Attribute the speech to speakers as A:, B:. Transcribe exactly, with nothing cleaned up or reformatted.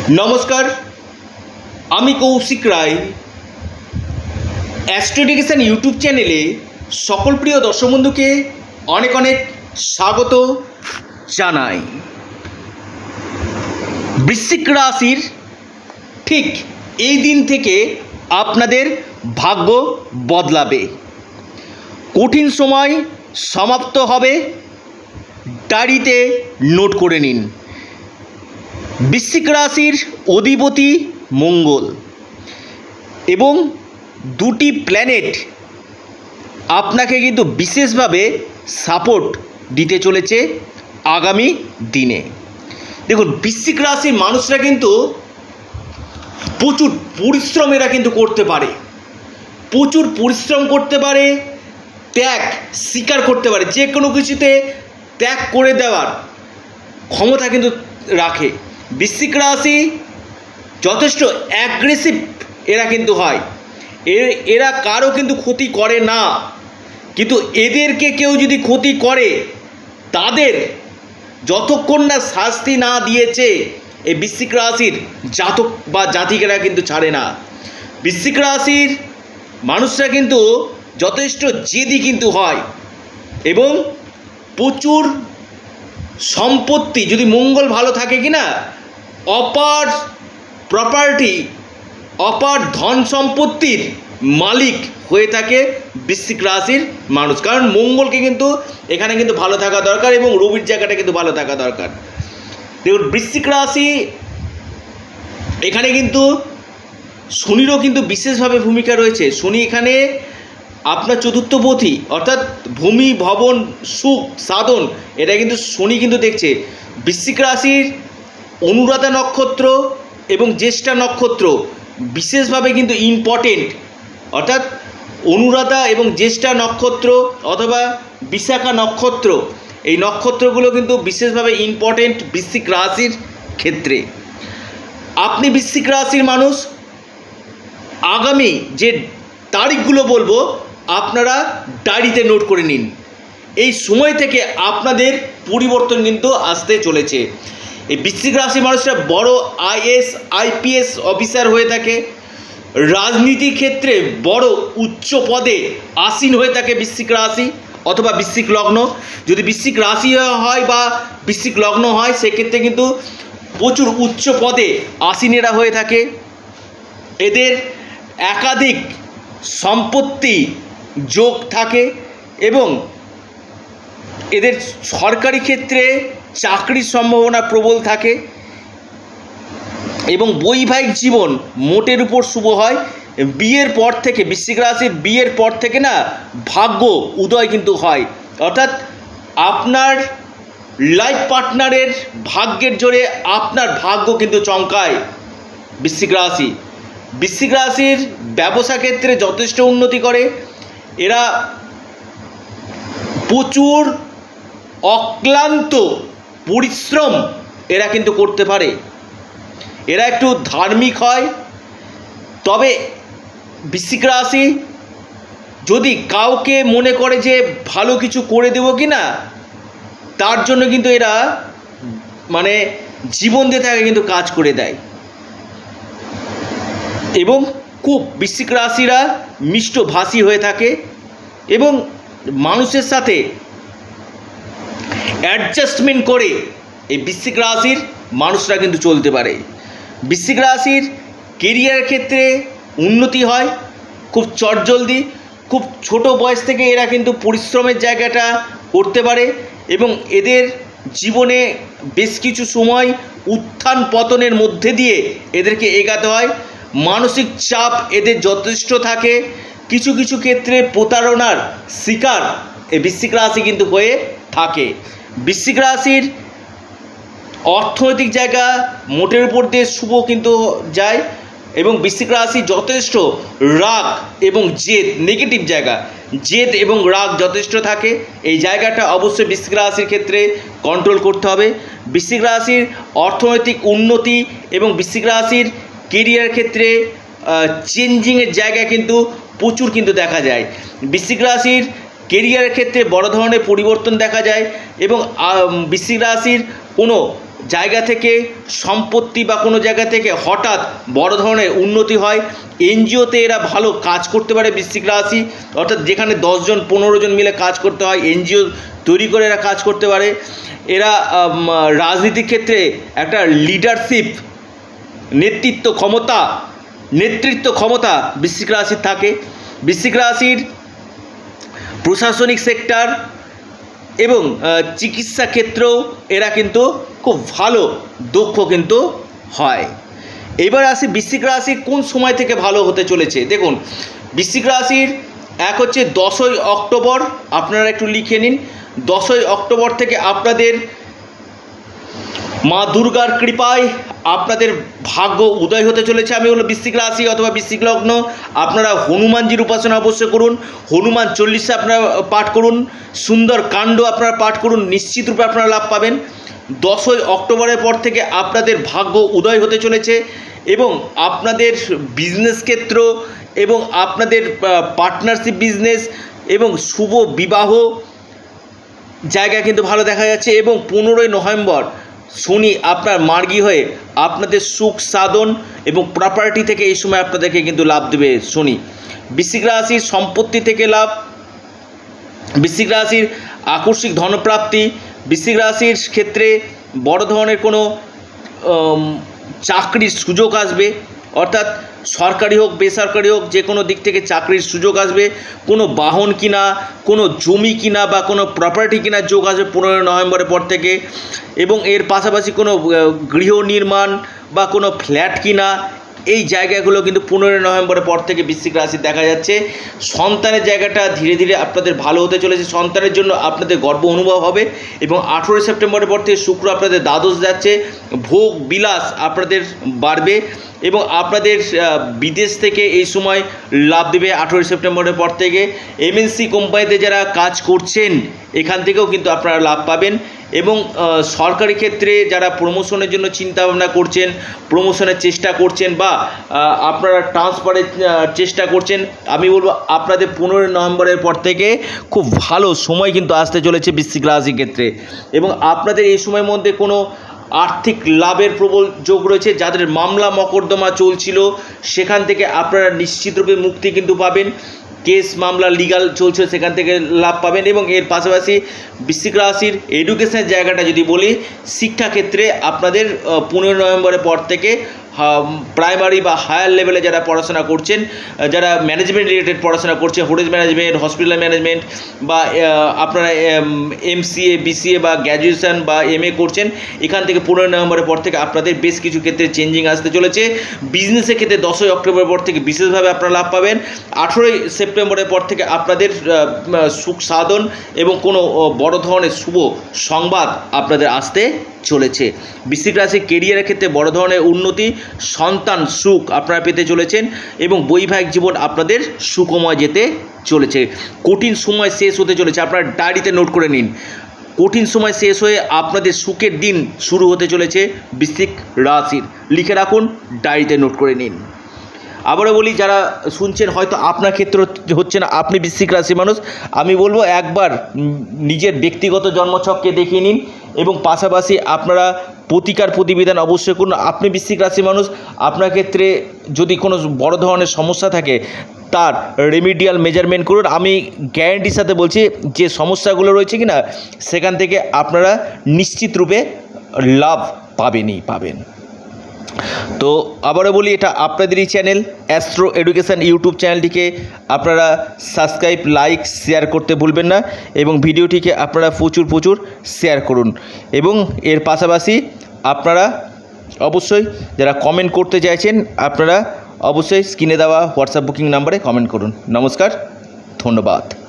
A: नमस्कार आमी Kaushik Roy astro education YouTube चैनेले सकल प्रिय दर्शक बंधु के अनेक अनेक स्वागत जानाई। वृश्चिक राशिर ठीक এই दिन থেকে আপনাদের ভাগ্য বদলাবে, কঠিন সময় সমাপ্ত হবে, ডায়েরিতে নোট করে নিন। বৃশ্চিক রাশির অধিপতি মঙ্গল এবং দুটি প্ল্যানেট আপনাকে কিন্তু বিশেষভাবে সাপোর্ট দিতে চলেছে আগামী দিনে। দেখুন, বৃশ্চিক রাশির মানুষরা কিন্তু প্রচুর পরিশ্রম এরা কিন্তু করতে পারে, প্রচুর পরিশ্রম করতে পারে, ত্যাগ স্বীকার করতে পারে, যে কোনো কিছুতে ত্যাগ করে দেওয়ার ক্ষমতা কিন্তু রাখে। বৃশ্চিক রাশি যথেষ্ট অ্যাগ্রেসিভ এরা কিন্তু হয়, এর এরা কারো কিন্তু ক্ষতি করে না, কিন্তু এদেরকে কেউ যদি ক্ষতি করে তাদের যতক্ষণ না শাস্তি না দিয়েছে এই বৃশ্চিক রাশির জাতক বা জাতিকেরা কিন্তু ছাড়ে না। বৃশ্চিক রাশির মানুষরা কিন্তু যথেষ্ট জেদি কিন্তু হয় এবং প্রচুর সম্পত্তি, যদি মঙ্গল ভালো থাকে কি না, অপার প্রপার্টি অপার ধন সম্পত্তির মালিক হয়ে থাকে বৃশ্চিক রাশির মানুষ, কারণ মঙ্গলকে কিন্তু এখানে কিন্তু ভালো থাকা দরকার এবং রবির জায়গাটা কিন্তু ভালো থাকা দরকার। দেখুন, বৃশ্চিক রাশি এখানে কিন্তু শনিরও কিন্তু বিশেষভাবে ভূমিকা রয়েছে। শনি এখানে আপনার চতুর্থপতি, অর্থাৎ ভূমি ভবন সুখ সাধন, এটা কিন্তু শনি কিন্তু দেখছে। বৃশ্চিক রাশির অনুরাধা নক্ষত্র এবং জ্যেষ্ঠা নক্ষত্র বিশেষভাবে কিন্তু ইম্পর্টেন্ট, অর্থাৎ অনুরাধা এবং জ্যেষ্ঠা নক্ষত্র অথবা বিশাখা নক্ষত্র, এই নক্ষত্রগুলো কিন্তু বিশেষভাবে ইম্পর্টেন্ট বৃশ্চিক রাশির ক্ষেত্রে। আপনি বৃশ্চিক রাশির মানুষ, আগামী যে তারিখগুলো বলবো আপনারা ডায়েরিতে নোট করে নিন। এই সময় থেকে আপনাদের পরিবর্তন কিন্তু আসতে চলেছে। এই বৃশ্চিক রাশির মানুষরা বড় আইএস আইপিএস অফিসার হয়ে থাকে, রাজনীতি ক্ষেত্রে বড় উচ্চ পদে আসীন হয়ে থাকে বৃশ্চিক রাশি অথবা বৃশ্চিক লগ্ন। যদি বৃশ্চিক রাশি হয় বা বৃশ্চিক লগ্ন হয় সেক্ষেত্রে কিন্তু প্রচুর উচ্চ পদে আসীনেরা হয়ে থাকে। এদের একাধিক সম্পত্তি যোগ থাকে এবং এদের সরকারি ক্ষেত্রে চাকরির সম্ভাবনা প্রবল থাকে এবং বৈবাহিক জীবন মোটের উপর শুভ হয়। বিয়ের পর থেকে বৃশ্চিক রাশির বিয়ের পর থেকে না ভাগ্য উদয় কিন্তু হয়, অর্থাৎ আপনার লাইফ পার্টনারের ভাগ্যের জোরে আপনার ভাগ্য কিন্তু চমকায় বৃশ্চিক রাশি। বৃশ্চিক রাশির ব্যবসা ক্ষেত্রে যথেষ্ট উন্নতি করে। এরা প্রচুর অক্লান্ত পরিশ্রম এরা কিন্তু করতে পারে। এরা একটু ধার্মিক হয়, তবে বৃশ্চিক রাশি যদি কাউকে মনে করে যে ভালো কিছু করে দেবো কি না, তার জন্য কিন্তু এরা মানে জীবন দিয়ে থাকে কিন্তু কাজ করে দেয়। এবং খুব বৃশ্চিক রাশিরা মিষ্টভাষী হয়ে থাকে এবং মানুষের সাথে অ্যাডজাস্টমেন্ট করে এই বৃশ্চিক রাশির মানুষরা কিন্তু চলতে পারে। বৃশ্চিক রাশির কেরিয়ার ক্ষেত্রে উন্নতি হয় খুব চটজলদি, খুব ছোট বয়স থেকে এরা কিন্তু পরিশ্রমের জায়গাটা করতে পারে এবং এদের জীবনে বেশ কিছু সময় উত্থান পতনের মধ্যে দিয়ে এদেরকে এগাতে হয়। মানসিক চাপ এদের যথেষ্ট থাকে, কিছু কিছু ক্ষেত্রে প্রতারণার শিকার এই বৃশ্চিক রাশি কিন্তু হয়ে থাকে। বৃশ্চিক রাশির অর্থনৈতিক জায়গা মোটের উপর দিয়ে শুভ কিন্তু যায় এবং বৃশ্চিক রাশি যথেষ্ট রাগ এবং জেদ, নেগেটিভ জায়গা জেদ এবং রাগ যথেষ্ট থাকে। এই জায়গাটা অবশ্যই বৃশ্চিক রাশির ক্ষেত্রে কন্ট্রোল করতে হবে। বৃশ্চিক রাশির অর্থনৈতিক উন্নতি এবং বৃশ্চিক রাশির কেরিয়ার ক্ষেত্রে চেঞ্জিংয়ের জায়গা কিন্তু প্রচুর কিন্তু দেখা যায়। বৃশ্চিক রাশির কেরিয়ারের ক্ষেত্রে বড় ধরনের পরিবর্তন দেখা যায় এবং বৃশ্চিক রাশির কোনো জায়গা থেকে সম্পত্তি বা কোনো জায়গা থেকে হঠাৎ বড় ধরনের উন্নতি হয়। এনজিওতে এরা ভালো কাজ করতে পারে বৃশ্চিক রাশি, অর্থাৎ যেখানে দশজন পনেরো জন মিলে কাজ করতে হয়, এনজিও তৈরি করে এরা কাজ করতে পারে। এরা রাজনীতির ক্ষেত্রে একটা লিডারশিপ, নেতৃত্ব ক্ষমতা নেতৃত্ব ক্ষমতা বৃশ্চিক রাশির থাকে। বৃশ্চিক রাশির প্রশাসনিক সেক্টর এবং চিকিৎসা ক্ষেত্রেও এরা কিন্তু খুব ভালো দক্ষ কিন্তু হয়। এবার আসি বৃশ্চিক রাশি কোন সময় থেকে ভালো হতে চলেছে। দেখুন, বৃশ্চিক রাশির এক হচ্ছে দশই অক্টোবর, আপনারা একটু লিখে নিন। দশই অক্টোবর থেকে আপনাদের মা দুর্গার কৃপায় আপনাদের ভাগ্য উদয় হতে চলেছে। আমি বলবো বৃশ্চিক রাশি অথবা বৃশ্চিক লগ্ন আপনারা হনুমানজির উপাসনা অবশ্যই করুন, হনুমান চল্লিশা আপনারা পাঠ করুন, সুন্দর কাণ্ড আপনারা পাঠ করুন, নিশ্চিত রূপে আপনারা লাভ পাবেন। দশই অক্টোবরের পর থেকে আপনাদের ভাগ্য উদয় হতে চলেছে এবং আপনাদের বিজনেস ক্ষেত্র এবং আপনাদের পার্টনারশিপ বিজনেস এবং শুভ বিবাহ জায়গা কিন্তু ভালো দেখা যাচ্ছে। এবং পনেরোই নভেম্বর শনি আপনার মার্গী হয়ে আপনাদের সুখ সাধন এবং প্রপার্টি থেকে এই সময় আপনাদেরকে কিন্তু লাভ দেবে শনি। বৃশ্চিক রাশির সম্পত্তি থেকে লাভ, বৃশ্চিক রাশির আকস্মিক ধনপ্রাপ্তি, বৃশ্চিক রাশির ক্ষেত্রে বড় ধরনের কোনো চাকরির সুযোগ আসবে, অর্থাৎ সরকারি হোক বেসরকারি হোক যে কোনো দিক থেকে চাকরির সুযোগ আসবে। কোনো বাহন কিনা, কোনো জমি কিনা বা কোনো প্রপার্টি কেনার যোগ আসবে পনেরোই নভেম্বরের পর থেকে। এবং এর পাশাপাশি কোনো গৃহ নির্মাণ বা কোনো ফ্ল্যাট কিনা, এই জায়গাগুলো কিন্তু পনেরোই নভেম্বরের পর থেকে বৃশ্চিক রাশি দেখা যাচ্ছে। সন্তানের জায়গাটা ধীরে ধীরে আপনাদের ভালো হতে চলেছে, সন্তানের জন্য আপনাদের গর্ব অনুভব হবে। এবং আঠেরোই সেপ্টেম্বরের পর থেকে শুক্র আপনাদের দ্বাদশ যাচ্ছে, ভোগ বিলাস আপনাদের বাড়বে এবং আপনাদের বিদেশ থেকে এই সময় লাভ দেবে আঠেরোই সেপ্টেম্বরের পর থেকে। এমএনসি কোম্পানিতে যারা কাজ করছেন এখান থেকেও কিন্তু আপনারা লাভ পাবেন। এবং সরকারি ক্ষেত্রে যারা প্রমোশনের জন্য চিন্তাভাবনা করছেন, প্রমোশনের চেষ্টা করছেন বা আপনারা ট্রান্সফারের চেষ্টা করছেন, আমি বলবো আপনাদের পনেরোই নভেম্বরের পর থেকে খুব ভালো সময় কিন্তু আসতে চলেছে বৃশ্চিক রাশির ক্ষেত্রে। এবং আপনাদের এই সময়ের মধ্যে কোনো আর্থিক লাভের প্রবল যোগ রয়েছে। যাদের মামলা মকদ্দমা চলছিল সেখান থেকে আপনারা নিশ্চিতরূপে মুক্তি কিন্তু পাবেন। কেস মামলা লিগাল চলছে সেখান থেকে লাভ পাবেন। এবং এর পাশাপাশি বৃশ্চিক রাশির এডুকেশনের জায়গাটা যদি বলি, শিক্ষাক্ষেত্রে আপনাদের পনেরোই নভেম্বরের পর থেকে প্রাইমারি বা হায়ার লেভেলে যারা পড়াশোনা করছেন, যারা ম্যানেজমেন্ট রিলেটেড পড়াশোনা করছে, হোটেল ম্যানেজমেন্ট, হসপিটাল ম্যানেজমেন্ট বা আপনারা এমসিএ বিসিএ বা গ্র্যাজুয়েশন বা এমএ করছেন, এখান থেকে পনেরোই নভেম্বরের পর থেকে আপনাদের বেশ কিছু ক্ষেত্রে চেঞ্জিং আসতে চলেছে। বিজনেসের ক্ষেত্রে দশই অক্টোবরের পর থেকে বিশেষভাবে আপনারা লাভ পাবেন। আঠেরোই সেপ্টেম্বরের পর থেকে আপনাদের সুখ সাধন এবং কোনো বড় ধরনের শুভ সংবাদ আপনাদের আসতে চলেছে। বৃশ্চিক রাশি কেরিয়ারের ক্ষেত্রে বড় ধরনের উন্নতি, সন্তান সুখ আপনারা পেতে চলেছেন এবং বৈবাহিক জীবন আপনাদের সুখময় যেতে চলেছে। কঠিন সময় শেষ হতে চলেছে, আপনারা ডায়েরিতে নোট করে নিন। কঠিন সময় শেষ হয়ে আপনাদের সুখের দিন শুরু হতে চলেছে বৃশ্চিক রাশির। লিখে রাখুন, ডায়েরিতে নোট করে নিন। আবারও বলি, যারা শুনছেন হয়তো আপনার ক্ষেত্রে হচ্ছে না, আপনি বৃশ্চিক রাশি মানুষ, আমি বলবো একবার নিজের ব্যক্তিগত জন্মছককে দেখিয়ে নিন এবং পাশাপাশি আপনারা প্রতিকার প্রতিবিধান অবশ্যই করুন। আপনি বৃশ্চিক রাশি মানুষ, আপনার ক্ষেত্রে যদি কোনো বড় ধরনের সমস্যা থাকে তার রেমিডিয়াল মেজারমেন্ট করুন। আমি গ্যারান্টির সাথে বলছি যে সমস্যাগুলো রয়েছে কিনা সেখান থেকে আপনারা নিশ্চিত রূপে লাভ পাবেনই পাবেন। তো আবারও বলি, এটা আপনাদেরই চ্যানেল অ্যাস্ট্রো এডুকেশান ইউটিউব চ্যানেলটিকে আপনারা সাবস্ক্রাইব, লাইক, শেয়ার করতে ভুলবেন না এবং ভিডিওটিকে আপনারা প্রচুর প্রচুর শেয়ার করুন। এবং এর পাশাপাশি আপনারা অবশ্যই যারা কমেন্ট করতে চাইছেন আপনারা অবশ্যই স্ক্রিনে দেওয়া হোয়াটসঅ্যাপ বুকিং নাম্বারে কমেন্ট করুন। নমস্কার, ধন্যবাদ।